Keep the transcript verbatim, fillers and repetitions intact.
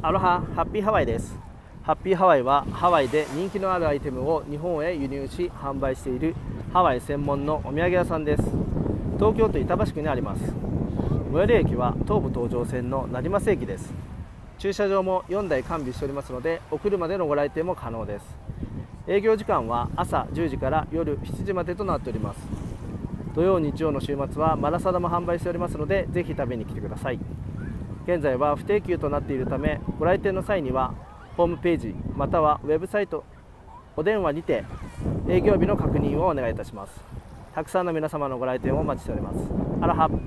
アロハ、ハッピーハワイです。ハッピーハワイはハワイで人気のあるアイテムを日本へ輸入し販売しているハワイ専門のお土産屋さんです。東京都板橋区にあります。最寄り駅は東武東上線の成増駅です。駐車場もよんだい完備しておりますので、お車でのご来店も可能です。営業時間は朝じゅうじから夜しちじまでとなっております。土曜日曜の週末はマラサダも販売しておりますので、ぜひ食べに来てください。現在は不定休となっているため、ご来店の際にはホームページまたはウェブサイト、お電話にて営業日の確認をお願いいたします。たくさんの皆様のご来店をお待ちしております。アロハ。